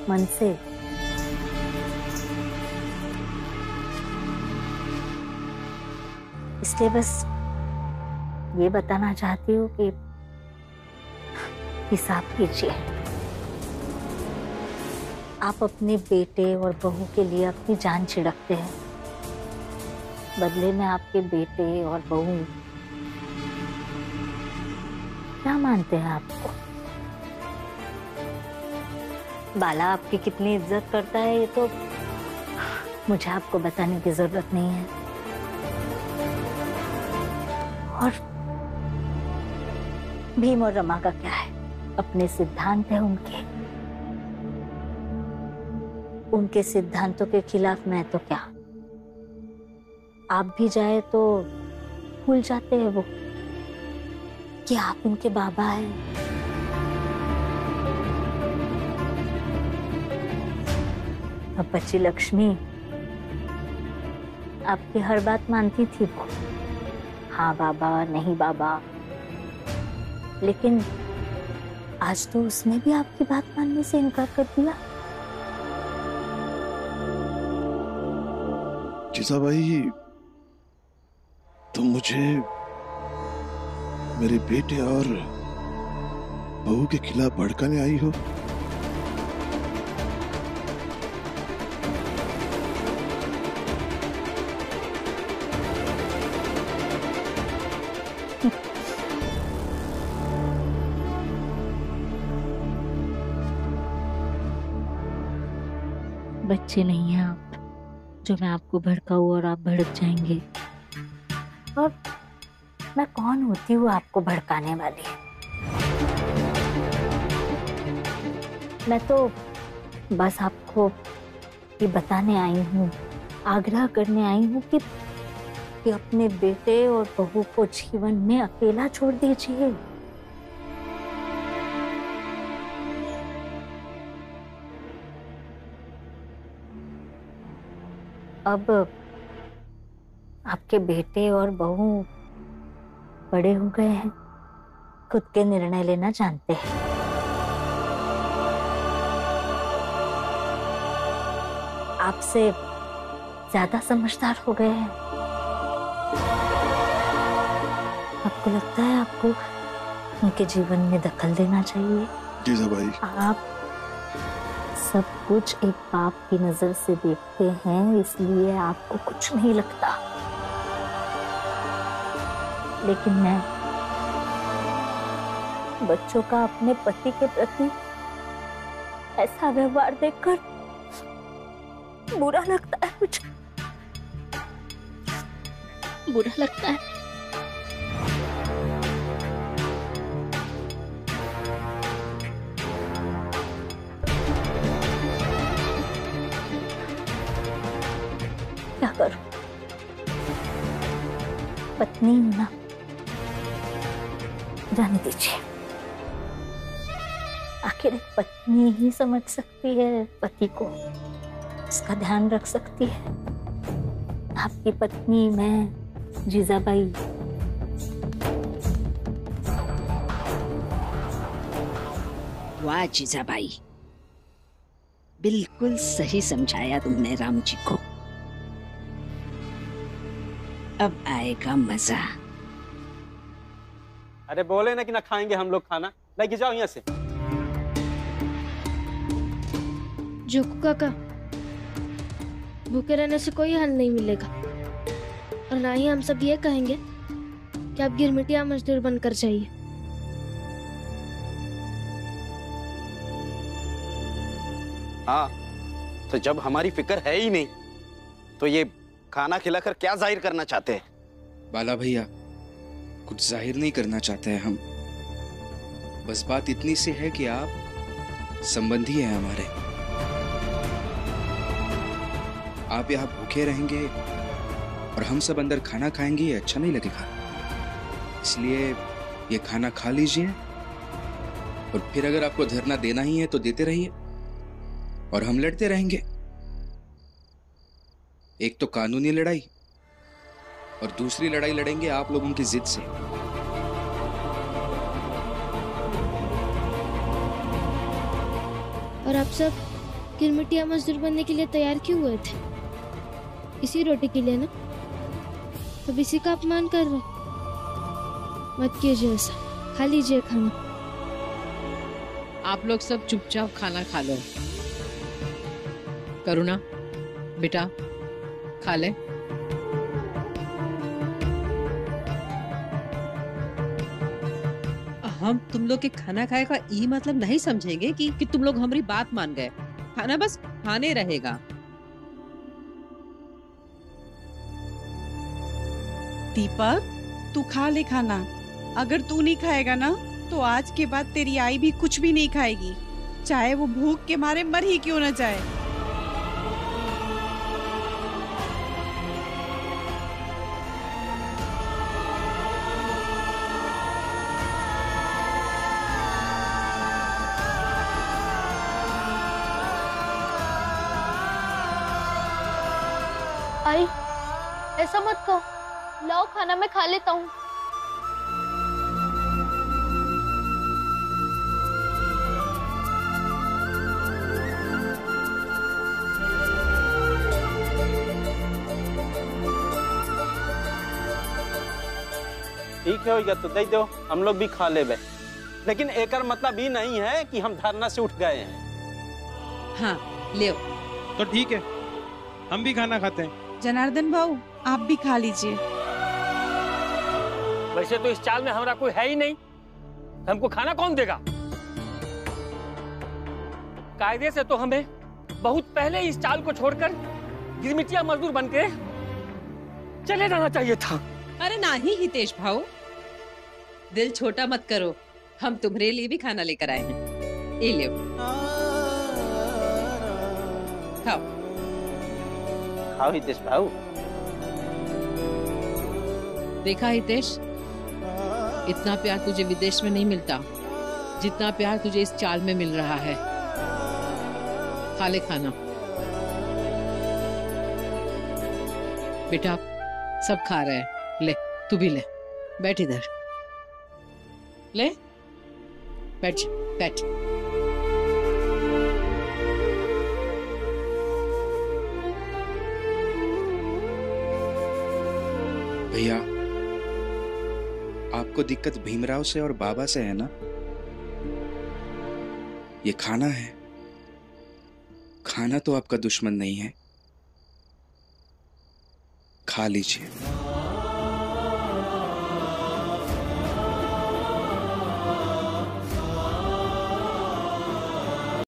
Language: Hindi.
मन से। इसलिए बस ये बताना चाहती हूँ कि हिसाब कीजिए। आप अपने बेटे और बहू के लिए अपनी जान छिड़कते हैं, बदले में आपके बेटे और बहू क्या मानते हैं आपको? बाला आपकी कितनी इज्जत करता है ये तो मुझे आपको बताने की जरूरत नहीं है। और भीम और रमा का क्या है, अपने सिद्धांत है उनके सिद्धांतों के खिलाफ मैं तो क्या। आप भी जाए तो भूल जाते हैं वो कि आप उनके बाबा हैं। अब बच्ची लक्ष्मी आपकी हर बात मानती थी वो, हाँ बाबा नहीं बाबा, लेकिन आज तो उसने भी आपकी बात मानने से इनकार कर दिया। जीजाबाई, तुम मुझे मेरे बेटे और बहू के खिलाफ भड़काने आई हो? बच्चे नहीं हैं आप जो मैं आपको भड़काऊं और आप भड़क जाएंगे। और मैं कौन होती हूँ आपको भड़काने वाली? मैं तो बस आपको ये बताने आई हूँ, आग्रह करने आई हूँ कि अपने बेटे और बहू को जीवन में अकेला छोड़ दीजिए। अब आपके बेटे और बहू बड़े हो गए हैं, खुद के निर्णय लेना जानते हैं। आपसे ज्यादा समझदार हो गए हैं। आपको लगता है आपको उनके जीवन में दखल देना चाहिए? जीजाबाई, आप सब कुछ एक बाप की नजर से देखते हैं, इसलिए आपको कुछ नहीं लगता। लेकिन मैं बच्चों का अपने पति के प्रति ऐसा व्यवहार देखकर बुरा लगता है, मुझे बुरा लगता है। क्या करूं? पत्नी हूं ना, जाने दीजिए। आखिर एक पत्नी ही समझ सकती है पति को, उसका ध्यान रख सकती है। आपकी पत्नी मैं जीजाबाई। वाह जीजाबाई, बिल्कुल सही समझाया तुमने राम जी को। अब आएगा मजा। अरे बोले ना कि ना खाएंगे हम लोग खाना, लेके जाओ यहाँ से। जोकू काका, भूखे रहने से कोई हल नहीं मिलेगा, और ना ही हम सब ये कहेंगे कि आप गिरमिटिया मजदूर बनकर जाइए। हाँ, तो जब हमारी फिक्र है ही नहीं तो ये खाना खिलाकर क्या जाहिर करना चाहते हैं? बाला भैया, कुछ जाहिर नहीं करना चाहते हैं हम, बस बात इतनी सी है कि आप संबंधी हैं हमारे। आप यहाँ भूखे रहेंगे और हम सब अंदर खाना खाएंगे, ये अच्छा नहीं लगेगा। इसलिए ये खाना खा लीजिए, और फिर अगर आपको धरना देना ही है तो देते रहिए, और हम लड़ते रहेंगे। एक तो कानूनी लड़ाई, और दूसरी लड़ाई लड़ेंगे आप लोगों की जिद से। और आप सब गिरमिटिया मजदूर बनने के लिए तैयार क्यों हुए थे? इसी रोटी के लिए ना? तो इसी का अपमान कर रहे? मत कीजिए ऐसा, खा लीजिए खाना। आप लोग सब चुपचाप खाना खा लो। करुणा बेटा खा ले। हम तुम लोग के खाना खाए का ये मतलब नहीं समझेंगे कि तुम लोग हमारी बात मान गए। खाना बस खाने रहेगा। दीपक, तू खा ले खाना। अगर तू नहीं खाएगा ना तो आज के बाद तेरी आई भी कुछ भी नहीं खाएगी, चाहे वो भूख के मारे मर ही क्यों ना जाए। आई, ऐसा मत कहो। लाओ खाना, मैं खा लेता हूँ। ठीक है भैया, तो दे दो, हम लोग भी खा ले बे। लेकिन एकर मतलब ये नहीं है कि हम धरना से उठ गए हैं। हाँ ले। तो ठीक है, हम भी खाना खाते हैं। जनार्दन भाऊ, आप भी खा लीजिए। वैसे तो इस चाल में हमारा कोई है ही नहीं, हमको खाना कौन देगा? कायदे से तो हमें बहुत पहले इस चाल को छोड़कर गिरमिटिया मजदूर बनके चले जाना चाहिए था। अरे नहीं हितेश भाऊ, दिल छोटा मत करो। हम तुम्हारे लिए भी खाना लेकर आए हैं। ये लो, खाओ। खाओ हितेश भाऊ। देखा हितेश, इतना प्यार तुझे विदेश में नहीं मिलता जितना प्यार तुझे इस चाल में मिल रहा है। खा ले खाना बेटा, सब खा रहे हैं। ले तू भी ले, बैठ इधर, ले बैठ बैठ। भैया, आपको दिक्कत भीमराव से और बाबा से है ना? ये खाना है, खाना तो आपका दुश्मन नहीं है, खा लीजिए।